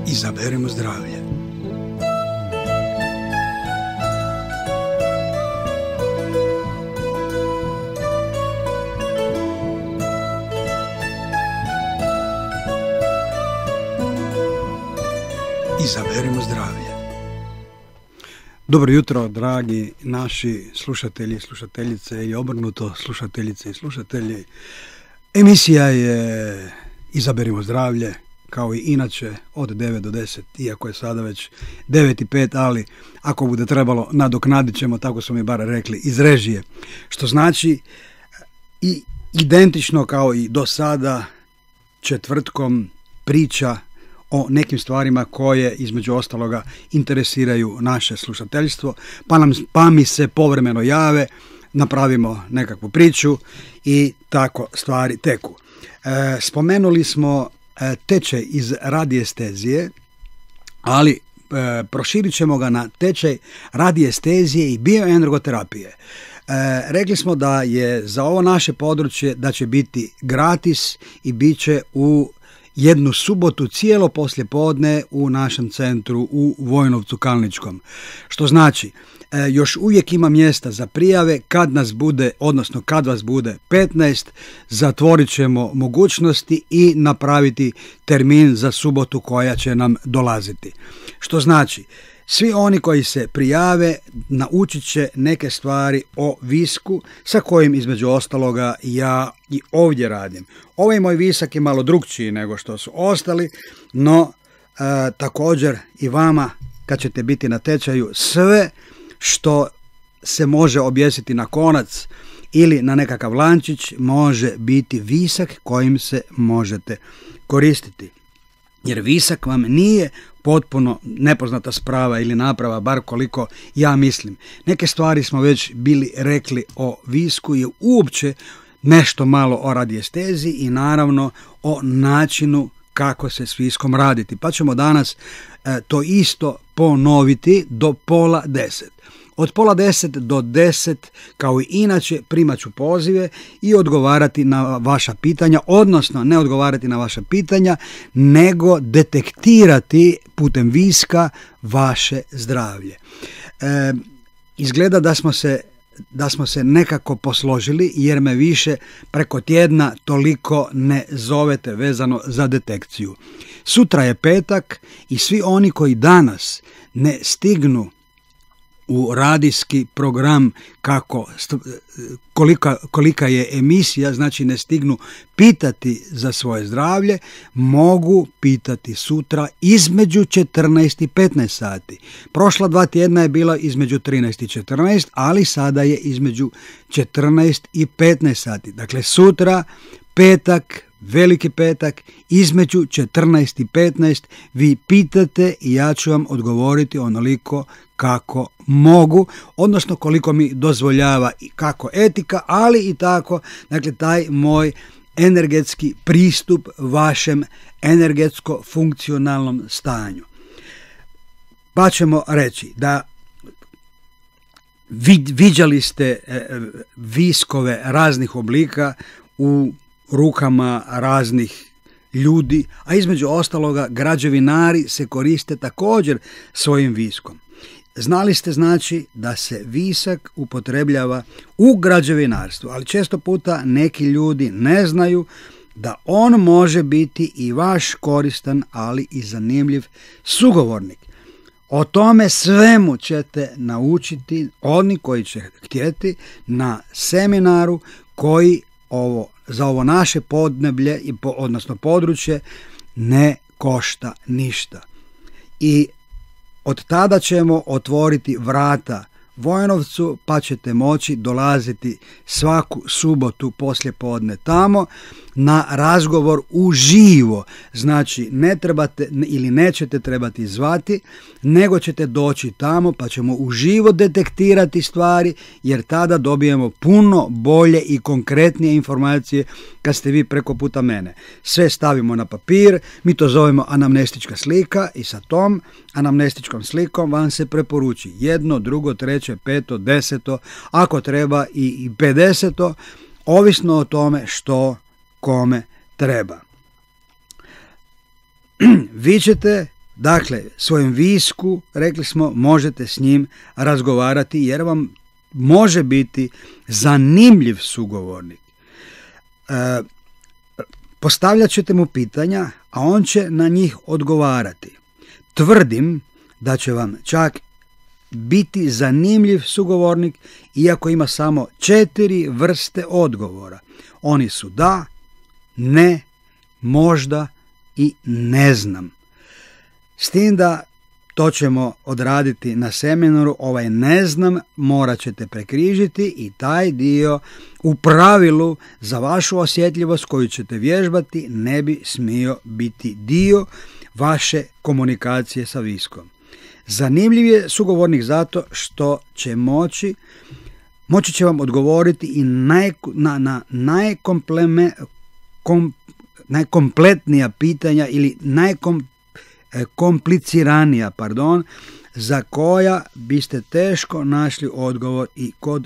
Izaberimo zdravlje. Izaberimo zdravlje. Dobro jutro, dragi naši slušatelji i slušateljice, ili obrnuto, slušateljice i slušatelji. Emisija je Izaberimo zdravlje, kao i inače, od 9 do 10, iako je sada već 9:05, ali ako bude trebalo, nadoknadit ćemo, tako su mi bar rekli, iz režije. Što znači i identično kao i do sada, četvrtkom priča o nekim stvarima koje između ostaloga interesiraju naše slušateljstvo, pa mi se povremeno jave, napravimo nekakvu priču i tako stvari teku. Spomenuli smo tečaj iz radiestezije, ali proširit ćemo ga na tečaj radiestezije i bioenergoterapije. Rekli smo da je za ovo naše područje da će biti gratis i bit će u jednu subotu cijelo poslijepodne u našem centru u Vojnovcu Kalničkom. Što znači, još uvijek ima mjesta za prijave. Kad nas bude, odnosno kad vas bude 15, zatvorit ćemo mogućnosti i napraviti termin za subotu koja će nam dolaziti. Što znači, svi oni koji se prijave naučit će neke stvari o visku sa kojim između ostaloga ja i ovdje radim. Ovaj moj visak je malo drukčiji nego što su ostali, no također i vama kad ćete biti na tečaju, sve što se može objesiti na konac ili na nekakav lančić može biti visak kojim se možete koristiti. Jer visak vam nije potpuno nepoznata sprava ili naprava, bar koliko ja mislim. Neke stvari smo već bili rekli o visku i uopće nešto malo o radiesteziji i naravno o načinu kako se s viskom raditi. Pa ćemo danas to isto ponoviti do 9:30. Od 9:30 do 10, kao i inače, primat ću pozive i odgovarati na vaša pitanja, odnosno ne odgovarati na vaša pitanja, nego detektirati putem viska vaše zdravlje. Izgleda da smo se nekako posložili, jer me više preko tjedna toliko ne zovete vezano za detekciju. Sutra je petak i svi oni koji danas ne stignu u radijski program kolika je emisija, znači ne stignu pitati za svoje zdravlje, mogu pitati sutra između 14 i 15 sati. Prošla 2 tjedna je bila između 13 i 14, ali sada je između 14 i 15 sati. Dakle, sutra, petak, veliki petak, između 14 i 15 vi pitate i ja ću vam odgovoriti onoliko kako mogu, odnosno koliko mi dozvoljava i kako etika, ali i tako, dakle, taj moj energetski pristup vašem energetsko-funkcionalnom stanju. Pa ćemo reći da viđali ste viskove raznih oblika u rukama raznih ljudi, a između ostaloga građevinari se koriste također svojim viskom. Znali ste znači da se visak upotrebljava u građevinarstvu, ali često puta neki ljudi ne znaju da on može biti i vaš koristan, ali i zanimljiv sugovornik. O tome svemu ćete naučiti oni koji će htjeti na seminaru koji za ovo naše podneblje, odnosno područje, ne košta ništa. I od tada ćemo otvoriti vrata Vojnovcu, pa ćete moći dolaziti svaku subotu poslijepodne tamo na razgovor uživo. Znači, ne trebate ili nećete trebati zvati, nego ćete doći tamo pa ćemo uživo detektirati stvari, jer tada dobijemo puno bolje i konkretnije informacije kad ste vi preko puta mene. Sve stavimo na papir, mi to zovemo anamnestička slika i sa tom anamnestičkom slikom vam se preporuči 1, 2, 3, 5, 10, ako treba i 50, ovisno o tome što kome treba. Vi ćete Dakle, svojem visku, rekli smo, možete s njim razgovarati jer vam može biti zanimljiv sugovornik. Postavljat ćete mu pitanja, a on će na njih odgovarati. Tvrdim da će vam čak biti zanimljiv sugovornik, iako ima samo 4 vrste odgovora. Oni su da, ne, možda i ne znam. S tim da to ćemo odraditi na seminaru, ovaj ne znam morat ćete prekrižiti i taj dio u pravilu za vašu osjetljivost koju ćete vježbati ne bi smio biti dio vaše komunikacije sa viskom. Zanimljiv je sugovornik zato što će moći će vam odgovoriti i na najkompletnija pitanja ili kompliciranija, za koja biste teško našli odgovor i kod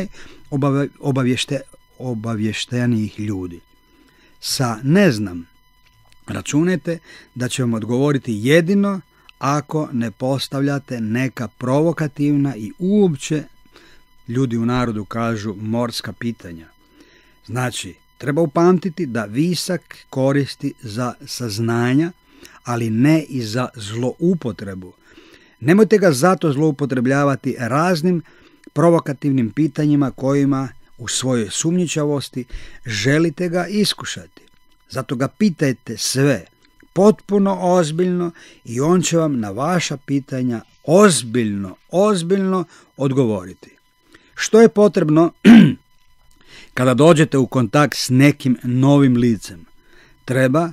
najobavještenijih ljudi. Sa ne znam računajte da će vam odgovoriti jedino ako ne postavljate neka provokativna i uopće, ljudi u narodu kažu, morska pitanja. Znači, treba upamtiti da visak koristi za saznanja, ali ne i za zloupotrebu. Nemojte ga zato zloupotrebljavati raznim provokativnim pitanjima kojima u svojoj sumnjičavosti želite ga iskušati. Zato ga pitajte sve, potpuno ozbiljno i on će vam na vaša pitanja ozbiljno odgovoriti. Što je potrebno kada dođete u kontakt s nekim novim licem? Treba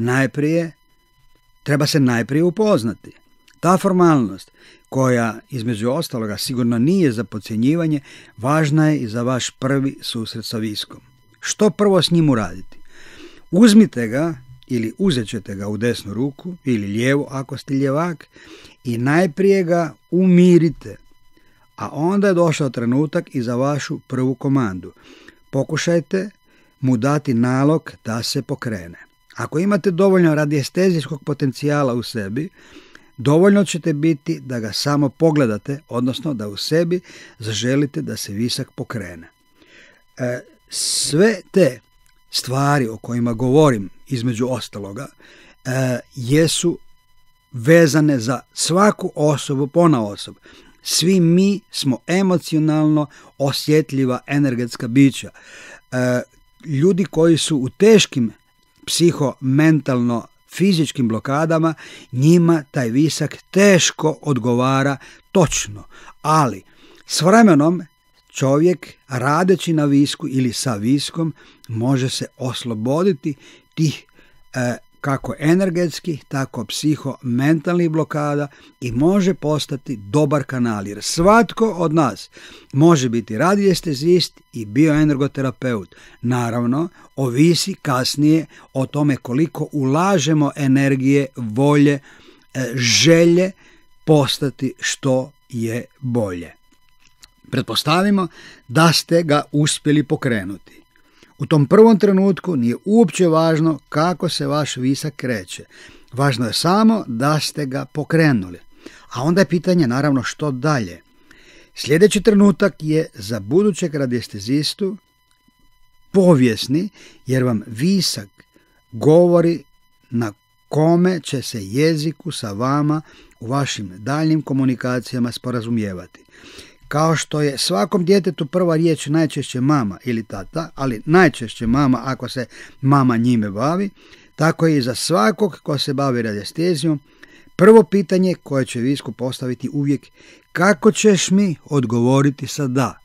se najprije upoznati. Ta formalnost, koja između ostaloga sigurno nije za podcjenjivanje, važna je i za vaš prvi susret sa viskom. Što prvo s njim uraditi? Uzmite ga ili uzet ćete ga u desnu ruku ili lijevu ako ste ljevak i najprije ga umirite, a onda je došao trenutak i za vašu prvu komandu. Pokušajte mu dati nalog da se pokrene. Ako imate dovoljno radiestezijskog potencijala u sebi, dovoljno ćete biti da ga samo pogledate, odnosno da u sebi zaželite da se visak pokrene. Sve te stvari o kojima govorim, između ostaloga, jesu vezane za svaku osobu ponaosob. Svi mi smo emocionalno osjetljiva energetska bića. Ljudi koji su u teškim psihomentalno fizičkim blokadama, njima taj visak teško odgovara točno, ali s vremenom čovjek radeći na visku ili sa viskom može se osloboditi tih kako energetskih, tako psihomentalnih blokada i može postati dobar kanal, jer svatko od nas može biti radiestezist i bioenergoterapeut. Naravno, ovisi kasnije o tome koliko ulažemo energije, volje, želje postati što je bolje. Pretpostavimo da ste ga uspjeli pokrenuti. U tom prvom trenutku nije uopće važno kako se vaš visak kreće. Važno je samo da ste ga pokrenuli. A onda je pitanje naravno što dalje. Sljedeći trenutak je za budućeg radiestezistu povijesni, jer vam visak govori na kome će se jeziku sa vama u vašim daljnjim komunikacijama sporazumijevati. Kao što je svakom djetetu prva riječ najčešće mama ili tata, ali najčešće mama ako se mama njime bavi, tako je i za svakog ko se bavi radiestezijom prvo pitanje koje će visku postaviti uvijek: kako ćeš mi odgovoriti sa da?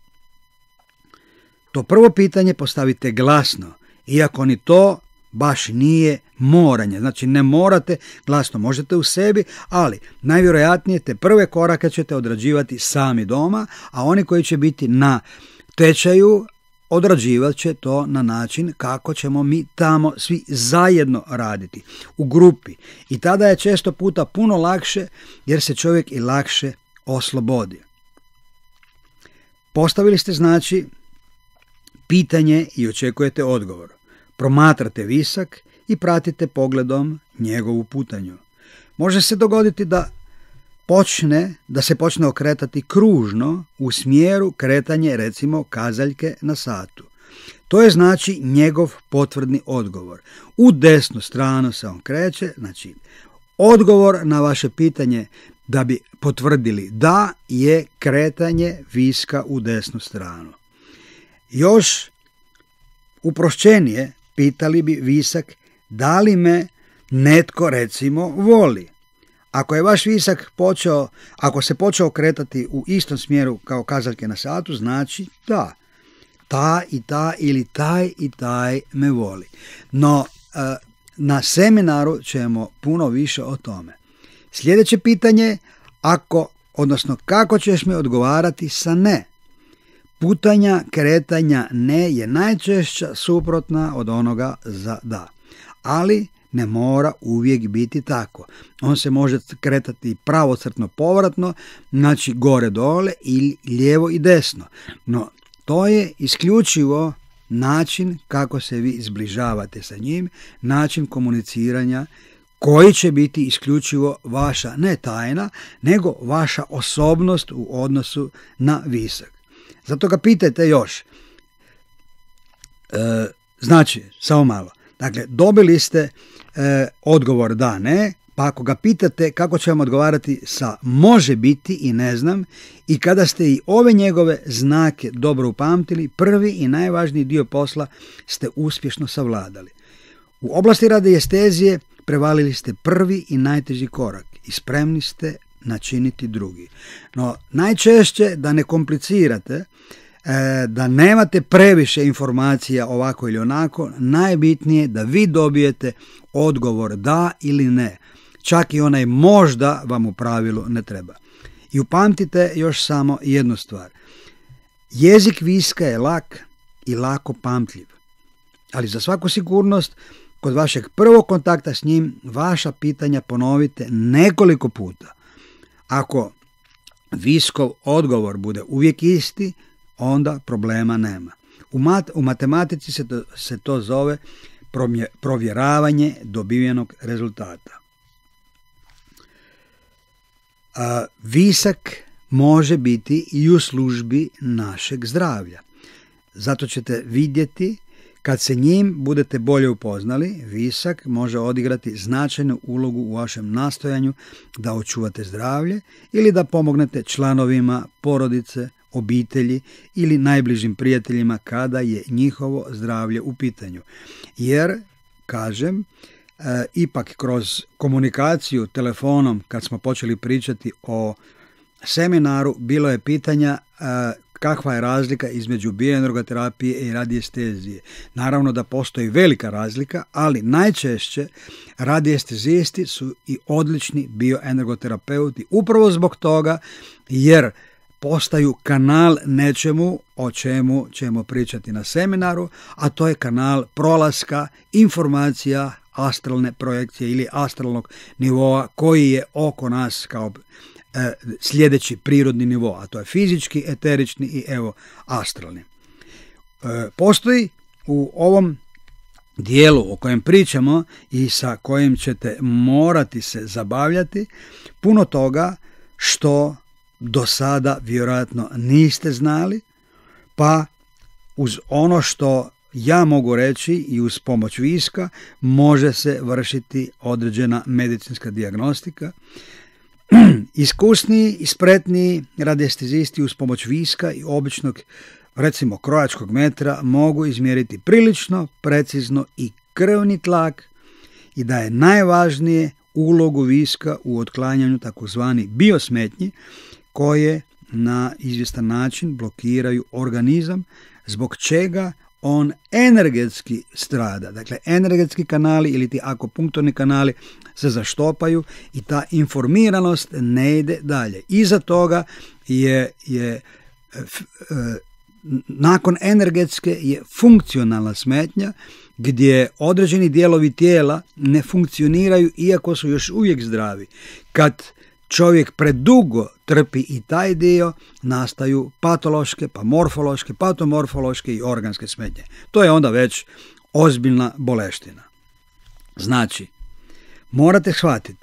To prvo pitanje postavite glasno, iako ni to baš nije moranje. Znači ne morate glasno, možete u sebi, ali najvjerojatnije te prve korake ćete odrađivati sami doma, a oni koji će biti na tečaju odrađivat će to na način kako ćemo mi tamo svi zajedno raditi, u grupi. I tada je često puta puno lakše, jer se čovjek i lakše oslobodi. Postavili ste znači pitanje i očekujete odgovor. Promatrate visak i pratite pogledom njegovu putanju. Može se dogoditi da se počne okretati kružno u smjeru kretanje, recimo, kazaljke na satu. To je znači njegov potvrdni odgovor. U desnu stranu se on kreće, znači odgovor na vaše pitanje da bi potvrdili da je kretanje viska u desnu stranu. Još uprošćenije pitali bi visak da li me netko, recimo, voli. Ako je vaš visak ako se počeo kretati u istom smjeru kao kazaljke na satu, znači da, ta i ta ili taj i taj me voli. No, na seminaru ćemo puno više o tome. Sljedeće pitanje, kako ćeš mi odgovarati sa ne? Putanja kretanja ne je najčešća suprotna od onoga za da. Ali ne mora uvijek biti tako. On se može kretati pravocrtno povratno, znači gore dole ili lijevo i desno. No, to je isključivo način kako se vi zbližavate sa njim, način komuniciranja koji će biti isključivo vaša ne tajna, nego vaša osobnost u odnosu na visak. Zato ga pitajte još. Znači, samo malo. Dakle, dobili ste odgovor da, ne, pa ako ga pitate kako će vam odgovarati sa može biti i ne znam, i kada ste i ove njegove znake dobro upamtili, prvi i najvažniji dio posla ste uspješno savladali. U oblasti radiestezije prevalili ste prvi i najteži korak i spremni ste načiniti drugi. No, najčešće da ne komplicirate, da nemate previše informacija ovako ili onako, najbitnije je da vi dobijete odgovor da ili ne. Čak i onaj možda vam u pravilu ne treba. I upamtite još samo jednu stvar. Jezik viska je lak i lako pamtljiv. Ali za svaku sigurnost, kod vašeg prvog kontakta s njim, vaša pitanja ponovite nekoliko puta. Ako viskov odgovor bude uvijek isti, onda problema nema. U matematici se to zove provjeravanje dobivenog rezultata. Visak može biti i u službi našeg zdravlja. Zato ćete vidjeti, kad se njim budete bolje upoznali, visak može odigrati značajnu ulogu u vašem nastojanju da očuvate zdravlje ili da pomognete članovima porodice, obitelji ili najbližim prijateljima kada je njihovo zdravlje u pitanju. Jer, kažem, ipak kroz komunikaciju telefonom, kad smo počeli pričati o seminaru, bilo je pitanja kakva je razlika između bioenergoterapije i radiestezije. Naravno da postoji velika razlika, ali najčešće radiestezisti su i odlični bioenergoterapeuti upravo zbog toga jer postaju kanal nečemu o čemu ćemo pričati na seminaru, a to je kanal prolaska informacija astralne projekcije ili astralnog nivoa koji je oko nas kao sljedeći prirodni nivo, a to je fizički, eterični i astralni. Postoji u ovom dijelu o kojem pričamo i sa kojim ćete morati se zabavljati puno toga što do sada vjerojatno niste znali, pa uz ono što ja mogu reći i uz pomoć viska može se vršiti određena medicinska dijagnostika. Iskusniji i spretniji radiestezisti uz pomoć viska i običnog, recimo, krojačkog metra mogu izmjeriti prilično precizno i krvni tlak i da je najvažnije ulogu viska u otklanjanju takozvani biosmetnji koje na izvjestan način blokiraju organizam, zbog čega on energetski strada. Dakle, energetski kanali ili ti akupunkturni kanali se zaštopaju i ta informiranost ne ide dalje. Iza toga je nakon energetske je funkcionalna smetnja gdje određeni dijelovi tijela ne funkcioniraju iako su još uvijek zdravi. Kad čovjek predugo trpi i taj dio, nastaju patološke, pa morfološke, patomorfološke i organske smetnje. To je onda već ozbiljna boleština. Znači, morate shvatiti,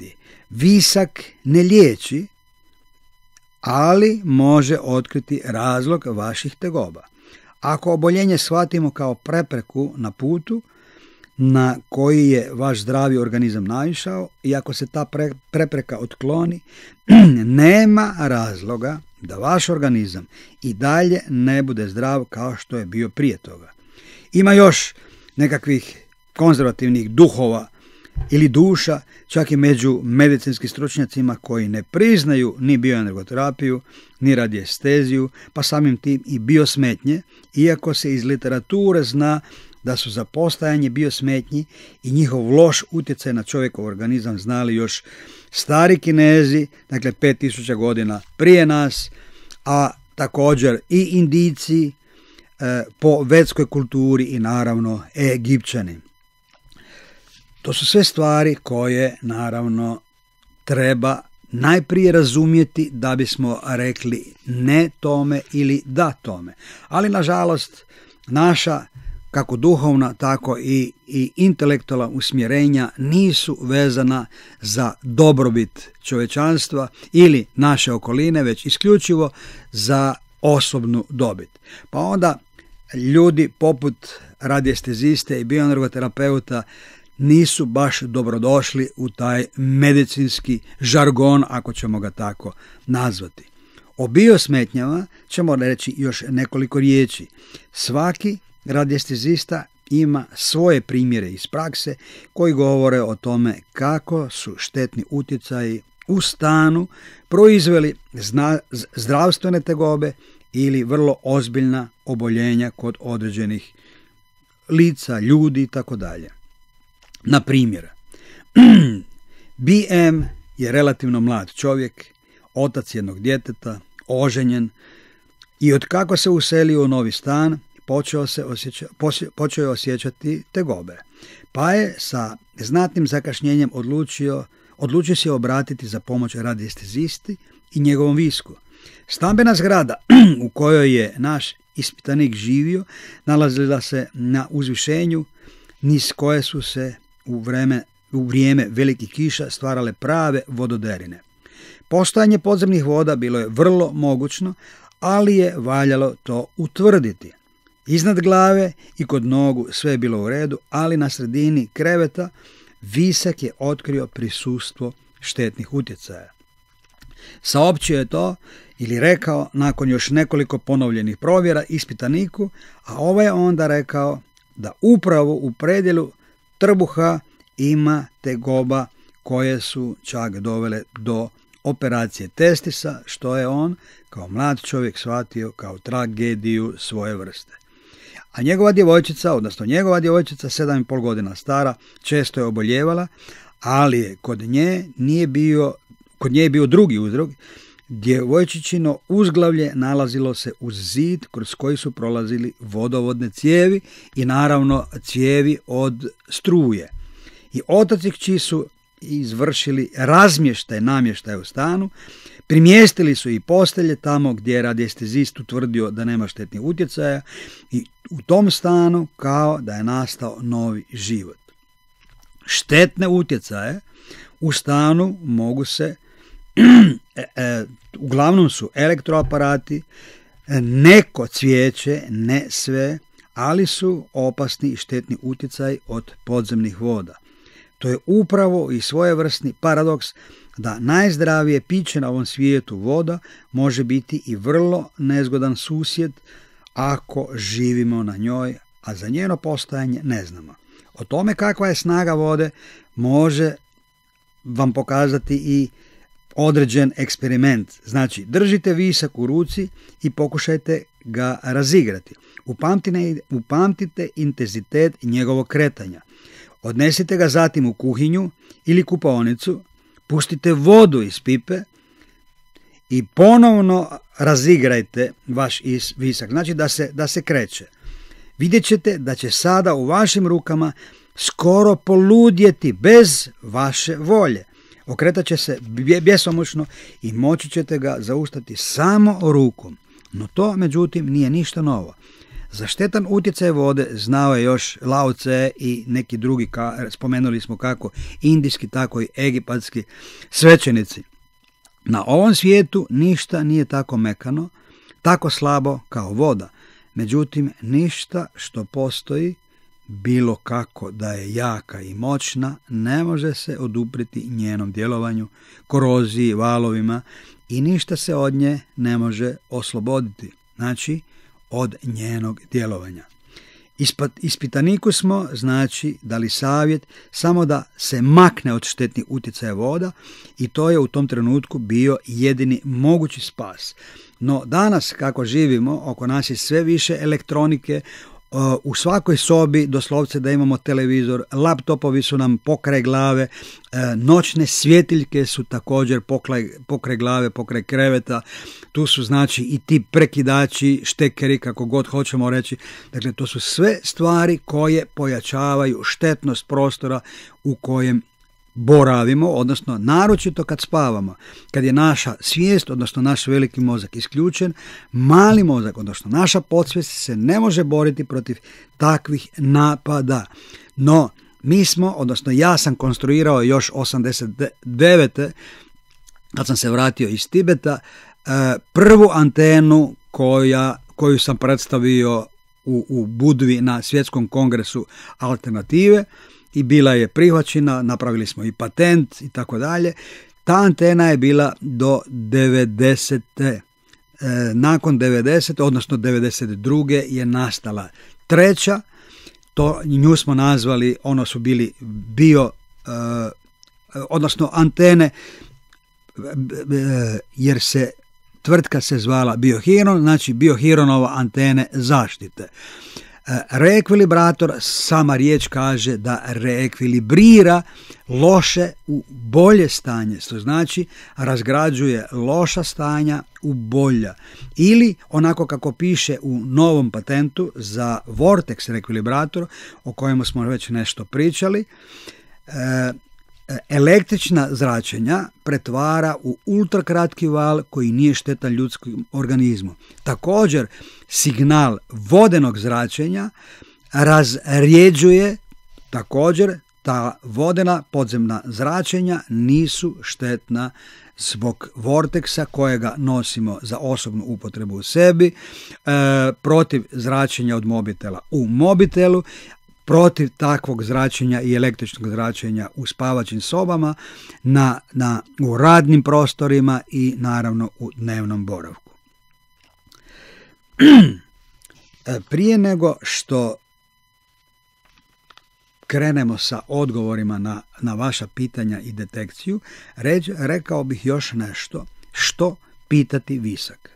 Visak ne liječi, ali može otkriti razlog vaših tegoba. Ako oboljenje shvatimo kao prepreku na putu na koji je vaš zdravi organizam naišao i ako se ta prepreka otkloni, nema razloga da vaš organizam i dalje ne bude zdrav kao što je bio prije toga. Ima još nekakvih konzervativnih duhova ili duša, čak i među medicinskim stručnjacima koji ne priznaju ni bioenergoterapiju, ni radiesteziju, pa samim tim i biosmetnje, iako se iz literature zna da su za postojanje biosmetnji i njihov loš utjecaj na čovjekov organizam znali još stari Kinezi, dakle 5000 godina prije nas, a također i Indijci po vedskoj kulturi i naravno Egipćani. To su sve stvari koje naravno treba najprije razumjeti da bismo rekli ne tome ili da tome. Ali nažalost naša kako duhovna tako i intelektualna usmjerenja nisu vezana za dobrobit čovječanstva ili naše okoline, već isključivo za osobnu dobit. Pa onda ljudi poput radiesteziste i bioenergoterapeuta nisu baš dobrodošli u taj medicinski žargon, ako ćemo ga tako nazvati. O biosmetnjama ćemo reći još nekoliko riječi. Svaki radiestezista ima svoje primjere iz prakse koji govore o tome kako su štetni utjecaji u stanu proizveli zdravstvene tegobe ili vrlo ozbiljna oboljenja kod određenih lica, ljudi i tako dalje. Na primjer, BM je relativno mlad čovjek, otac jednog djeteta, oženjen i otkako se uselio u novi stan počeo je osjećati tegobe. Pa je sa znatnim zakašnjenjem odlučio se obratiti za pomoć radiestezisti i njegovom visku. Stambena zgrada u kojoj je naš ispitanik živio nalazila se na uzvišenju niz koje su se u vrijeme velikih kiša stvarale prave vododerine. Postojanje podzemnih voda bilo je vrlo mogućno, ali je valjalo to utvrditi. Iznad glave i kod nogu sve je bilo u redu, ali na sredini kreveta Visak je otkrio prisustvo štetnih utjecaja. Saopćio je to ili rekao nakon još nekoliko ponovljenih provjera ispitaniku, a ovaj je onda rekao da upravo u predjelu trbuha ima tegoba koje su čak dovele do operacije testisa, što je on kao mlad čovjek shvatio kao tragediju svoje vrste. A njegova djevojčica 7,5 godina stara, često je oboljevala, ali je kod nje je bio drugi uzrok. Djevojčičino uzglavlje nalazilo se uz zid kroz koji su prolazili vodovodne cijevi i naravno cijevi od struje. I otac i kći su izvršili namještaj u stanu, primjestili su i postelje tamo gdje je radiestezist utvrdio da nema štetnih utjecaja i u tom stanu kao da je nastao novi život. Štetne utjecaje u stanu mogu se uglavnom su elektroaparati, neko cvijeće, ne sve, ali su opasni i štetni utjecaj od podzemnih voda. To je upravo i svojevrsni paradoks da najzdravije piće na ovom svijetu voda može biti i vrlo nezgodan susjed ako živimo na njoj, a za njeno postojanje ne znamo. O tome kakva je snaga vode može vam pokazati i određen eksperiment. Znači, držite visak u ruci i pokušajte ga razigrati. Upamtite intenzitet njegovog kretanja. Odnesite ga zatim u kuhinju ili kupaonicu, pustite vodu iz pipe i ponovno razigrajte vaš visak. Znači da se kreće. Vidjet ćete da će sada u vašim rukama skoro poludjeti bez vaše volje. Okretat će se bjesomučno i moći ćete ga zaustaviti samo rukom. No to, međutim, nije ništa novo. Za štetan utjecaj vode znao je još Lao Tse i neki drugi, spomenuli smo kako indijski, tako i egipatski svećenici. Na ovom svijetu ništa nije tako mekano, tako slabo kao voda. Međutim, ništa što postoji, bilo kako da je jaka i moćna, ne može se odupriti njenom djelovanju, koroziji, valovima i ništa se od nje ne može osloboditi, znači od njenog djelovanja. Ispitaniku smo, znači, dali savjet samo da se makne od štetnih utjecaja voda i to je u tom trenutku bio jedini mogući spas. No danas kako živimo, oko nas je sve više elektronike, u svakoj sobi doslovce da imamo televizor, laptopovi su nam pokraj glave, noćne svjetiljke su također pokraj glave, pokraj kreveta, tu su znači i ti prekidači, štekeri, kako god hoćemo reći. Dakle, to su sve stvari koje pojačavaju štetnost prostora u kojem boravimo, odnosno naročito kad spavamo. Kad je naša svijest, odnosno naš veliki mozak isključen, mali mozak, odnosno naša podsvijest se ne može boriti protiv takvih napada. No, mi smo, odnosno ja sam konstruirao još 89. kad sam se vratio iz Tibeta, prvu antenu koju sam predstavio u Budvi na svjetskom kongresu alternative, i bila je prihvaćena, napravili smo i patent i tako dalje. Ta antena je bila do 90. Nakon 90. odnosno 92. je nastala treća. Nju smo nazvali, ono su bili odnosno antene, jer se tvrtka se zvala Biohiron, znači Biohironova antene zaštite. Reekvilibrator, sama riječ kaže da reekvilibrira loše u bolje stanje, što znači razgrađuje loša stanja u bolja. Ili onako kako piše u novom patentu za Vortex reekvilibrator, o kojemu smo već nešto pričali, električna zračenja pretvara u ultrakratki val koji nije štetan ljudskom organizmu. Također, signal vodenog zračenja razrjeđuje, također ta vodena podzemna zračenja nisu štetna zbog vorteksa kojega nosimo za osobnu upotrebu u sebi, protiv zračenja od mobitela u mobitelu, protiv takvog zračenja i električnog zračenja u spavaćim sobama, u radnim prostorima i naravno u dnevnom boravku. Prije nego što krenemo sa odgovorima na vaša pitanja i detekciju, rekao bih još nešto. Što pitati Visak?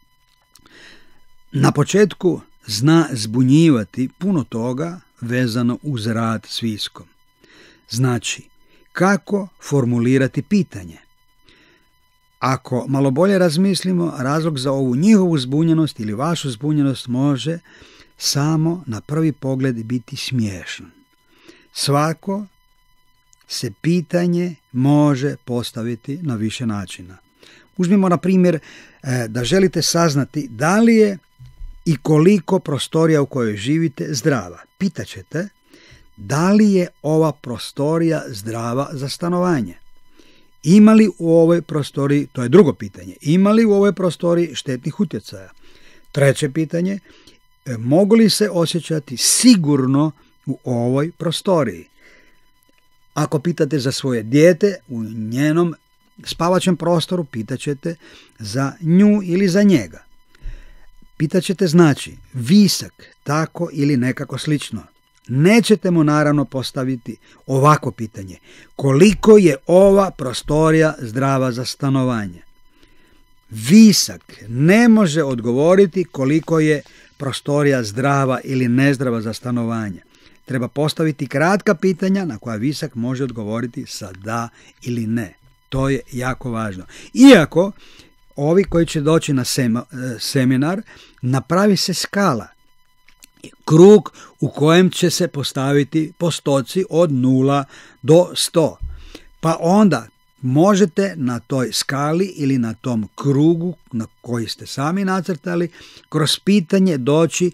Na početku zna zbunjivati puno toga vezano uz rad s Viskom. Znači, kako formulirati pitanje? Ako malo bolje razmislimo, razlog za ovu njihovu zbunjenost ili vašu zbunjenost može samo na prvi pogled biti smiješan. Svako se pitanje može postaviti na više načina. Uzmimo na primjer da želite saznati da li je i koliko prostorija u kojoj živite zdrava. Pitaćete da li je ova prostorija zdrava za stanovanje. Ima li u ovoj prostoriji, to je drugo pitanje, ima li u ovoj prostoriji štetnih utjecaja? Treće pitanje, mogu li se osjećati sigurno u ovoj prostoriji? Ako pitate za svoje dijete u njenom spavaćem prostoru, pitaćete za nju ili za njega. Pitaćete znači Visak, tako ili nekako slično. Nećete mu naravno postaviti ovako pitanje: koliko je ova prostorija zdrava za stanovanje? Visak ne može odgovoriti koliko je prostorija zdrava ili nezdrava za stanovanje. Treba postaviti kratka pitanja na koja Visak može odgovoriti sa da ili ne. To je jako važno. Iako ovi koji će doći na seminar, napravi se skala, krug u kojem će se postaviti postoci od 0 do 100. Pa onda možete na toj skali ili na tom krugu na koji ste sami nacrtali kroz pitanje doći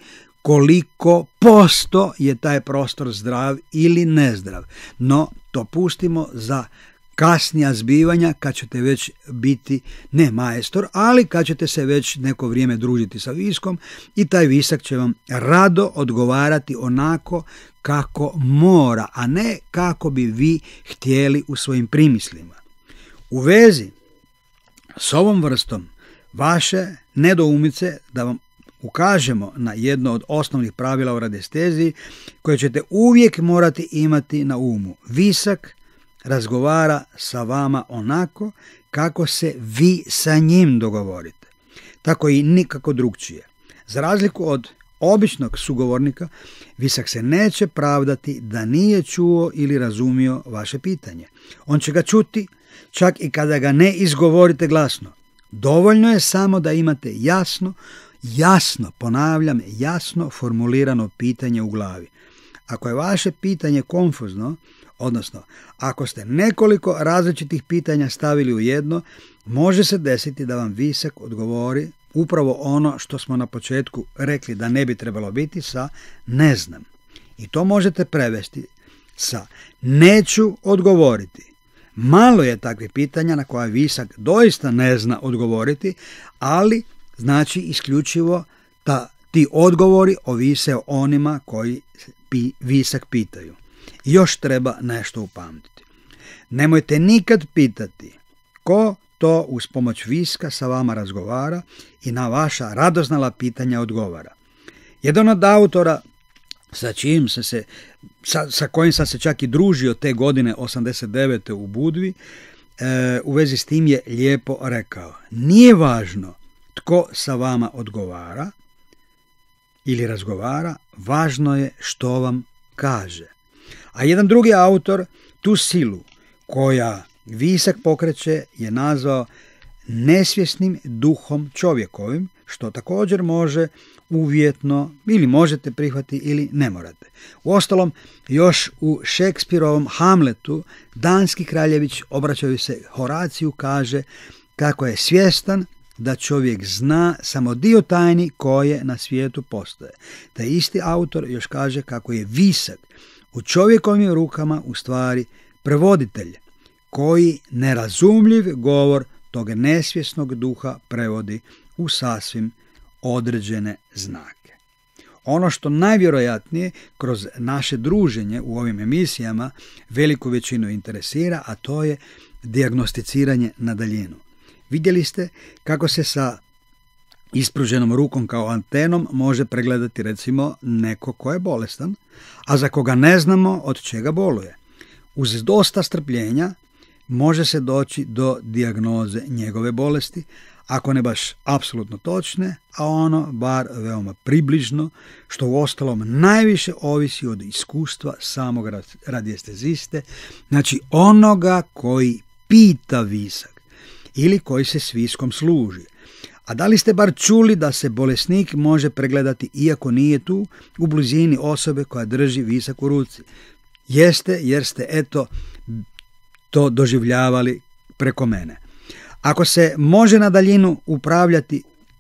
koliko posto je taj prostor zdrav ili nezdrav. No, to pustimo za kasnija zbivanja kad ćete već biti ne majstor, ali kad ćete se već neko vrijeme družiti sa viskom i taj visak će vam rado odgovarati onako kako mora, a ne kako bi vi htjeli u svojim primislima. U vezi s ovom vrstom vaše nedoumice da vam ukažemo na jedno od osnovnih pravila u radiesteziji koje ćete uvijek morati imati na umu. Visak razgovara sa vama onako kako se vi sa njim dogovorite. Tako i nikako drugčije. Za razliku od običnog sugovornika, visak se neće pravdati da nije čuo ili razumio vaše pitanje. On će ga čuti čak i kada ga ne izgovorite glasno. Dovoljno je samo da imate jasno, ponavljam, jasno formulirano pitanje u glavi. Ako je vaše pitanje konfuzno, odnosno ako ste nekoliko različitih pitanja stavili u jedno, može se desiti da vam visak odgovori upravo ono što smo na početku rekli da ne bi trebalo biti sa ne znam. I to možete prevesti sa neću odgovoriti. Malo je takvih pitanja na koja visak doista ne zna odgovoriti, ali znači isključivo ti odgovori ovise o onima koji visak pitaju. Još treba nešto upamtiti. Nemojte nikad pitati ko to uz pomoć viska sa vama razgovara i na vaša radoznala pitanja odgovara. Jedan od autora sa kojim sam se čak i družio te godine 89. u Budvi, u vezi s tim je lijepo rekao: nije važno tko sa vama odgovara ili razgovara, važno je što vam kaže. A jedan drugi autor tu silu koja visak pokreće je nazvao nesvjesnim duhom čovjekovim, što također može uvjetno ili možete prihvatiti ili ne morate. Uostalom, još u Šekspirovom Hamletu danski kraljević, obraćaju se Horaciju, kaže kako je svjestan da čovjek zna samo dio tajni koje na svijetu postoje. Taj isti autor još kaže kako je visak u čovjekovim rukama u stvari prevoditelj koji nerazumljiv govor tog nesvjesnog duha prevodi u sasvim određene znake. Ono što najvjerojatnije kroz naše druženje u ovim emisijama veliku većinu interesira, a to je dijagnosticiranje na daljinu. Vidjeli ste kako se sa ispruženom rukom kao antenom može pregledati recimo neko ko je bolestan, a za koga ne znamo od čega boluje. Uz dosta strpljenja može se doći do dijagnoze njegove bolesti, ako ne baš apsolutno točne, a ono bar veoma približno, što uostalom najviše ovisi od iskustva samog radiesteziste, znači onoga koji pita visak ili koji se s viskom služi. A da li ste bar čuli da se bolesnik može pregledati iako nije tu, u blizini osobe koja drži visak u ruci? Jeste, jer ste to doživljavali preko mene. Ako se može na daljinu upravljati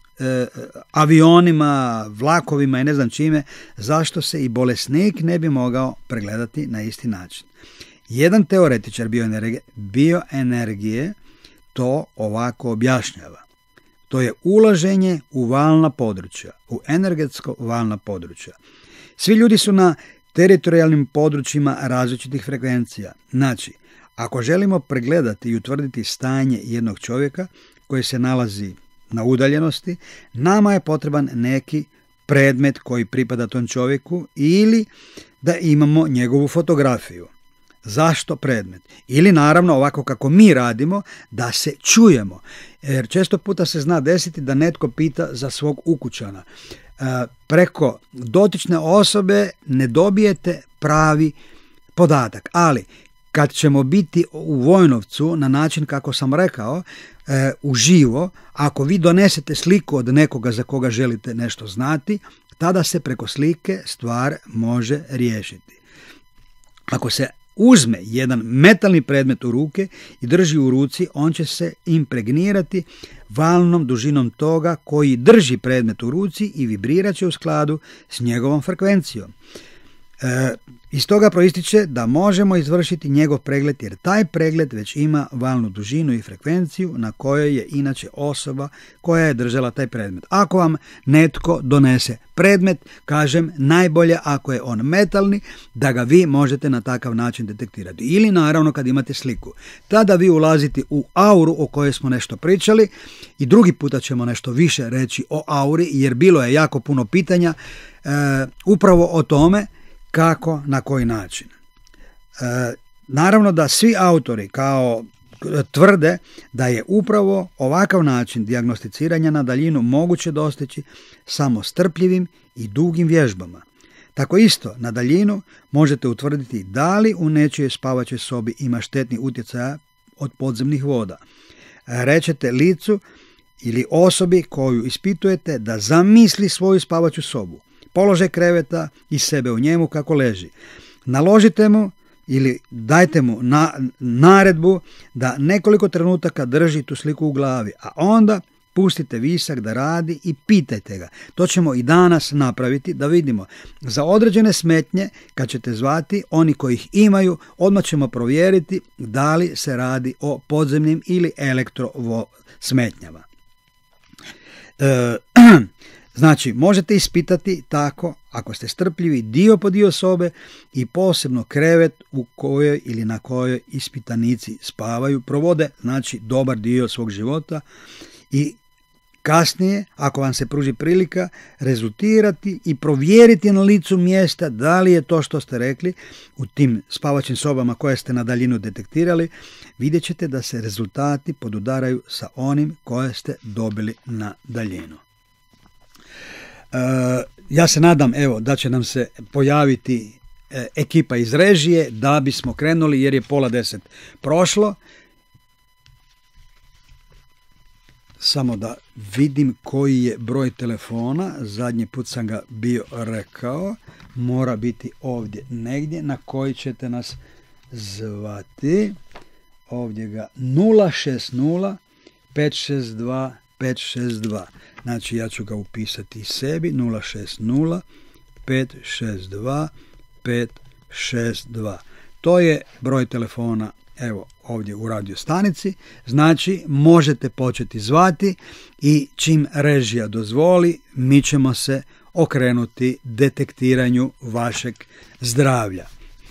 avionima, vlakovima i ne znam čime, zašto se i bolesnik ne bi mogao pregledati na isti način? Jedan teoretičar bioenergije to ovako objašnjava. To je ulaženje u valna područja, u energetsko valna područja. Svi ljudi su na teritorijalnim područjima različitih frekvencija. Znači, ako želimo pregledati i utvrditi stanje jednog čovjeka koji se nalazi na udaljenosti, nama je potreban neki predmet koji pripada tom čovjeku ili da imamo njegovu fotografiju. Zašto predmet? Ili naravno ovako kako mi radimo, da se čujemo. Jer često puta se zna desiti da netko pita za svog ukućana. Preko dotične osobe ne dobijete pravi podatak, ali kad ćemo biti u Vojnovcu na način kako sam rekao, uživo, ako vi donesete sliku od nekoga za koga želite nešto znati, tada se preko slike stvar može riješiti. Ako se uzme jedan metalni predmet u ruke i drži u ruci, on će se impregnirati valnom dužinom toga koji drži predmet u ruci i vibrirat će u skladu s njegovom frekvencijom. Iz toga proističe da možemo izvršiti njegov pregled, jer taj pregled već ima valnu dužinu i frekvenciju na kojoj je inače osoba koja je držala taj predmet. Ako vam netko donese predmet, kažem, najbolje ako je on metalni, da ga vi možete na takav način detektirati. Ili naravno kad imate sliku. Tada vi ulazite u auru o kojoj smo nešto pričali i drugi puta ćemo nešto više reći o auri, jer bilo je jako puno pitanja upravo o tome kako, na koji način. Naravno da svi autori kao tvrde da je upravo ovakav način dijagnosticiranja na daljinu moguće dostići samo strpljivim i dugim vježbama. Tako isto na daljinu možete utvrditi da li u nečijoj spavačoj sobi ima štetnih utjecaja od podzemnih voda. Rećete licu ili osobi koju ispitujete da zamisli svoju spavaču sobu, položaj kreveta i sebe u njemu kako leži. Naložite mu ili dajte mu naredbu da nekoliko trenutaka drži tu sliku u glavi, a onda pustite visak da radi i pitajte ga. To ćemo i danas napraviti da vidimo. Za određene smetnje, kad ćete zvati, oni koji ih imaju, odmah ćemo provjeriti da li se radi o podzemnim ili elektro smetnjama. Znači, možete ispitati tako, ako ste strpljivi, dio po dio sobe i posebno krevet u kojoj ili na kojoj ispitanici spavaju, provode, znači, dobar dio svog života i kasnije, ako vam se pruži prilika, rezultirati i provjeriti na licu mjesta da li je to što ste rekli u tim spavačim sobama koje ste na daljinu detektirali, vidjet ćete da se rezultati podudaraju sa onim koje ste dobili na daljinu. Ja se nadam, evo, da će nam se pojaviti ekipa iz režije da bismo krenuli, jer je 9:30 prošlo. Samo da vidim koji je broj telefona, zadnji put sam ga bio rekao, mora biti ovdje negdje na koji ćete nas zvati. Ovdje ga 060 562 562. Znači ja ću ga upisati sebi, 060 562 562. To je broj telefona, evo, ovdje u radio stanici. Znači možete početi zvati i čim režija dozvoli, mi ćemo se okrenuti detektiranju vašeg zdravlja.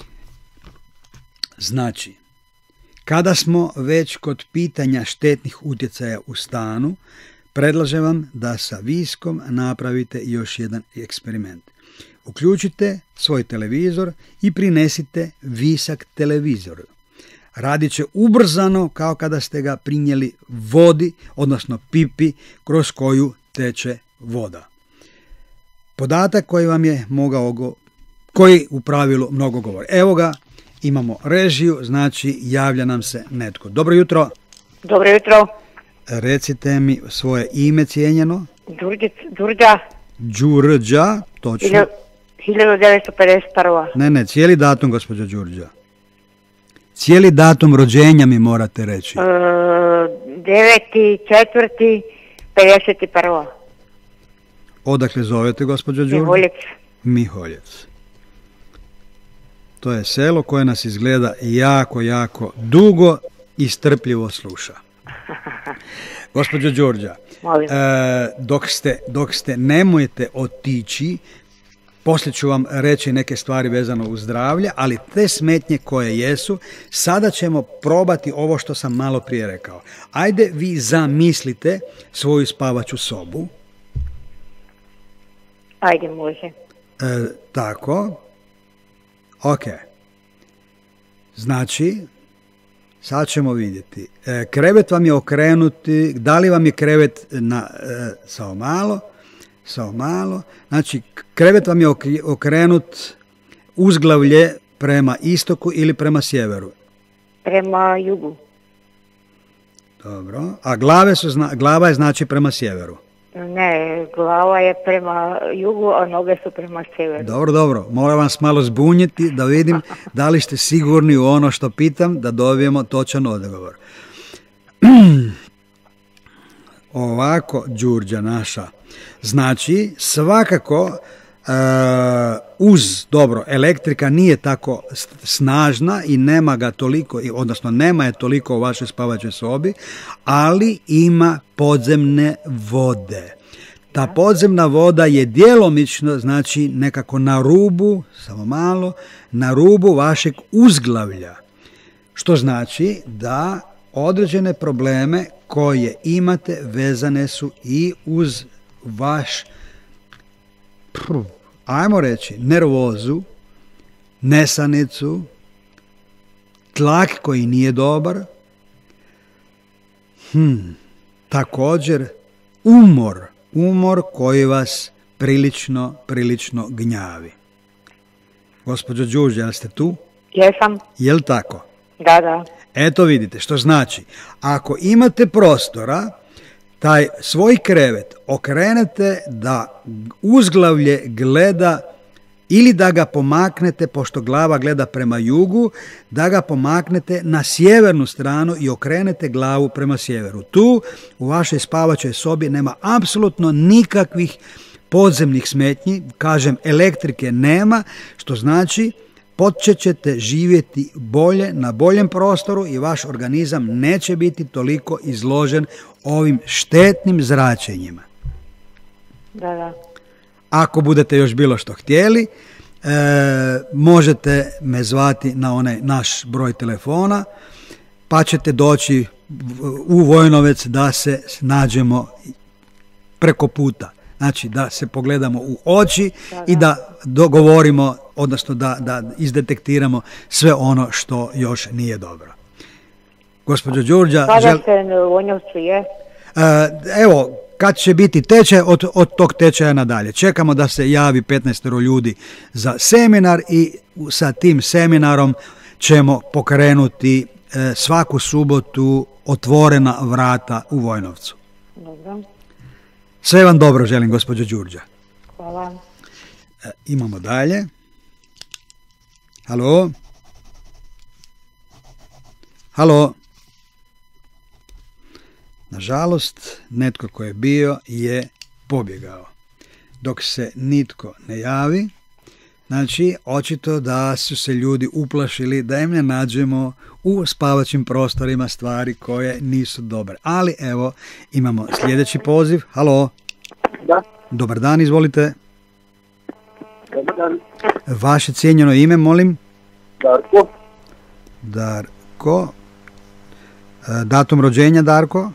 Znači, kada smo već kod pitanja štetnih utjecaja u stanu, predlažem vam da sa viskom napravite još jedan eksperiment. Uključite svoj televizor i prinesite visak televizoru. Radit će ubrzano kao kada ste ga prinijeli vodi, odnosno pipi kroz koju teče voda. Podatak koji vam je koji u pravilu mnogo govori. Evo ga, imamo režiju, znači javlja nam se netko. Dobro jutro. Dobro jutro. Recite mi svoje ime cijenjeno. Đurđa. Đurđa, točno. 1951. Ne, cijeli datum, gospođo Đurđa. Cijeli datum rođenja mi morate reći. 9.4.51. Odakle zovete, gospođo Đurđa? Miholjec. Miholjec. To je selo koje nas izgleda jako, jako dugo i strpljivo sluša. Gospođo Đurđa, dok ste nemojte otići, poslije ću vam reći neke stvari vezano uz zdravlje, ali te smetnje koje jesu, sada ćemo probati ovo što sam malo prije rekao. Ajde vi zamislite svoju spavaču sobu. Ajde, može. Tako. Ok. Znači, sad ćemo vidjeti. Krevet vam je okrenuti, da li vam je krevet samo malo, znači krevet vam je okrenut uzglavlje prema istoku ili prema sjeveru? Prema jugu. Dobro, a glava je znači prema sjeveru? Ne, glava je prema jugu, a noge su prema sjeveru. Dobro, moram vas malo zbunjiti da vidim da li ste sigurni u ono što pitam, da dobijemo točan odgovor. Ovako, Đurđa naša. Znači, svakako dobro, elektrika nije tako snažna i nema ga toliko, odnosno nema je toliko u vašoj spavačoj sobi, ali ima podzemne vode. Ta podzemna voda je djelomično, znači nekako na rubu, samo malo, na rubu vašeg uzglavlja. Što znači da određene probleme koje imate vezane su i uz vaš, ajmo reći, nervozu, nesanicu, tlak koji nije dobar, također umor koji vas prilično gnjavi. Gospođo Đurđa, jel ste tu? Jesam. Jel tako? Da. Eto vidite, što znači, ako imate prostora, taj svoj krevet okrenete da uzglavlje gleda ili da ga pomaknete, pošto glava gleda prema jugu, da ga pomaknete na sjevernu stranu i okrenete glavu prema sjeveru. Tu u vašoj spavačoj sobi nema apsolutno nikakvih podzemnih smetnji, kažem elektrike nema, što znači počet ćete živjeti bolje na boljem prostoru i vaš organizam neće biti toliko izložen ovim štetnim zračenjima. Da. Ako budete još bilo što htjeli, možete me zvati na onaj naš broj telefona, pa ćete doći u Vojnovec da se nađemo preko puta. Znači da se pogledamo u oči i da dogovorimo, odnosno da izdetektiramo sve ono što još nije dobro. Gospođo Đurđa... Kada se u Vojnovcu je? Evo, kad će biti tečaj, od tog tečaja nadalje. Čekamo da se javi 15 ljudi za seminar i sa tim seminarom ćemo pokrenuti svaku subotu otvorena vrata u Vojnovcu. Dobro. Sve vam dobro želim, gospođo Đurđa. Hvala. Imamo dalje. Halo? Nažalost, netko ko je bio je pobjegao. Dok se nitko ne javi, znači očito da su se ljudi uplašili da im ne nađemo u spavačim prostorima stvari koje nisu dobre. Ali evo, imamo sljedeći poziv. Halo? Da. Dobar dan, izvolite. Dobar dan. Vaše cijenjeno ime, molim? Darko. Datum rođenja, Darko?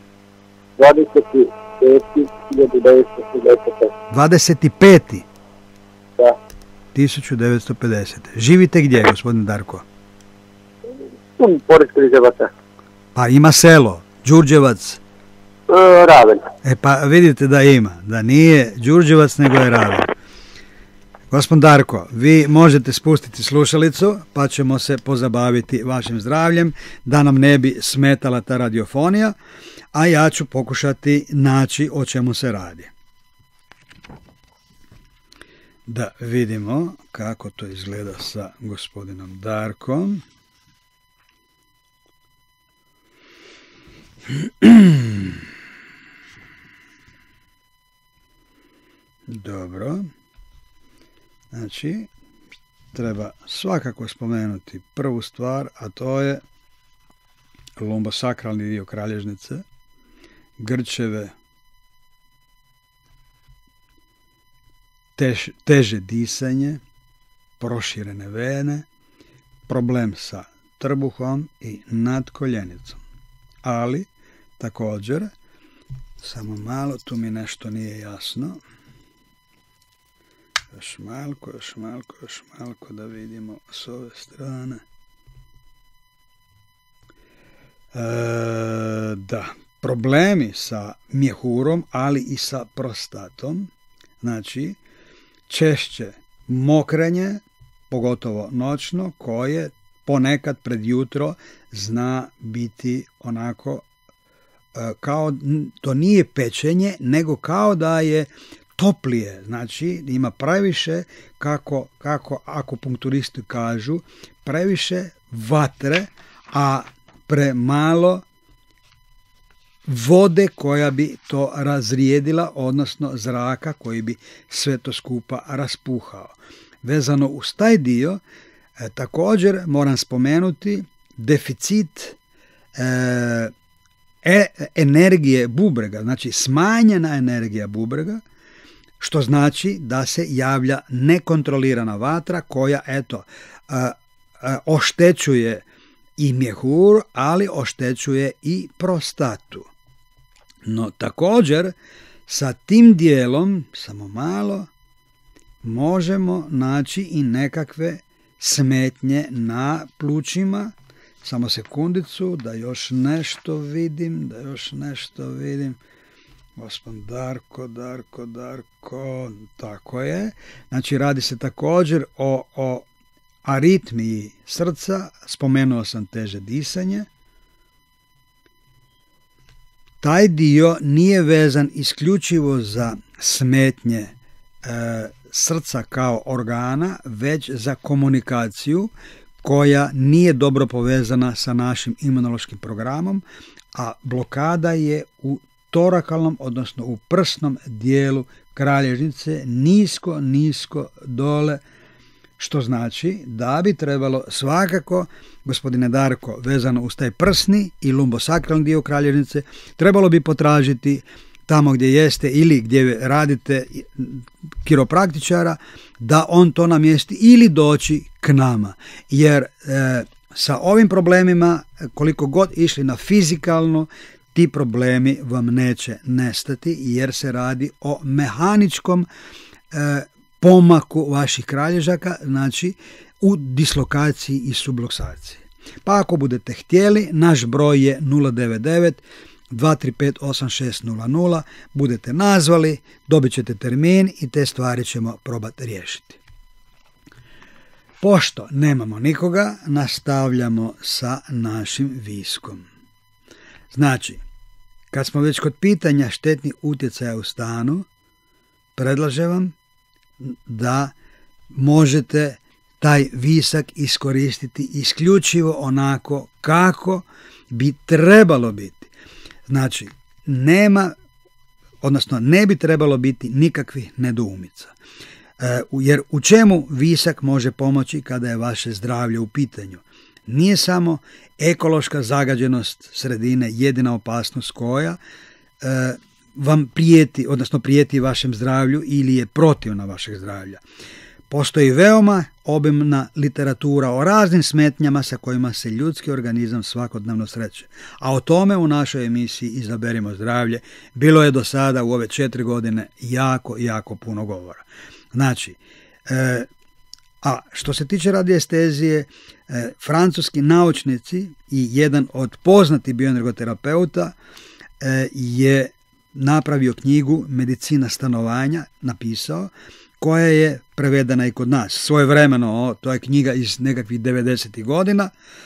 25. Da. 1950. Živite gdje, gospodin Darko? Pored Križevaca. Pa ima selo, Đurđevac. Raven. Pa vidite da ima, da nije Đurđevac nego je Raven. Gospodin Darko, vi možete spustiti slušalicu pa ćemo se pozabaviti vašim zdravljem da nam ne bi smetala ta radiofonija, a ja ću pokušati naći o čemu se radi. Da vidimo kako to izgleda sa gospodinom Darkom. Dobro. Znači, treba svakako spomenuti prvu stvar, a to je lombosakralni dio kralježnice, grčeve, teže disanje, proširene vene, problem sa trbuhom i nadkoljenicom. Ali, također, samo malo, tu mi nešto nije jasno. Još malko da vidimo s ove strane. Da, problemi sa mjehurom, ali i sa prostatom. Znači, češće mokrenje, pogotovo noćno, koje ponekad pred jutro zna biti onako to nije pečenje, nego kao da je toplije, znači ima previše, kako akupunkturisti kažu, previše vatre, a premalo vode koja bi to razrijedila, odnosno zraka koji bi sve to skupa raspuhao. Vezano uz taj dio, također moram spomenuti deficit energije bubrega, znači smanjena energija bubrega, što znači da se javlja nekontrolirana vatra koja oštećuje i mjehur, ali oštećuje i prostatu. No također sa tim dijelom, samo malo, možemo naći i nekakve smetnje na plućima. Samo sekundicu, da još nešto vidim. Gospodin Darko, tako je. Znači radi se također o aritmiji srca, spomenuo sam teže disanje. Taj dio nije vezan isključivo za smetnje srca kao organa, već za komunikaciju koja nije dobro povezana sa našim imunološkim programom, a blokada je u torakalnom, odnosno u prsnom dijelu kralježnice, nisko dole, što znači da bi trebalo svakako, gospodine Darko, vezano uz taj prsni i lumbosakralni dio kralježnice, trebalo bi potražiti tamo gdje jeste ili gdje radite kiropraktičara, da on to namjesti ili doći k nama. Jer sa ovim problemima, koliko god išli na fizikalno, ti problemi vam neće nestati, jer se radi o mehaničkom pomaku vaših kralježaka, znači u dislokaciji i subluksaciji. Pa ako budete htjeli, naš broj je 099 235 8600, budete nazvali, dobit ćete termin i te stvari ćemo probati riješiti. Pošto nemamo nikoga, nastavljamo sa našim viskom. Znači, kad smo već kod pitanja štetnih utjecaja u stanu, predlažem vam da možete taj visak iskoristiti isključivo onako kako bi trebalo biti. Znači, ne bi trebalo biti nikakvih nedoumica. Jer u čemu visak može pomoći kada je vaše zdravlje u pitanju? Nije samo ekološka zagađenost sredine jedina opasnost koja vam prijeti vašem zdravlju ili je protivna vašeg zdravlja. Postoji veoma obimna literatura o raznim smetnjama sa kojima se ljudski organizam svakodnevno sreće. A o tome u našoj emisiji Izaberimo zdravlje bilo je do sada u ove 4 godine jako puno govora. Znači, a što se tiče radiestezije, francuski naučnici i jedan od poznatih bioenergoterapeuta je napravio knjigu Medicina stanovanja, napisao, koja je prevedena i kod nas. Svojevremeno, to je knjiga iz nekakvih 90. godina,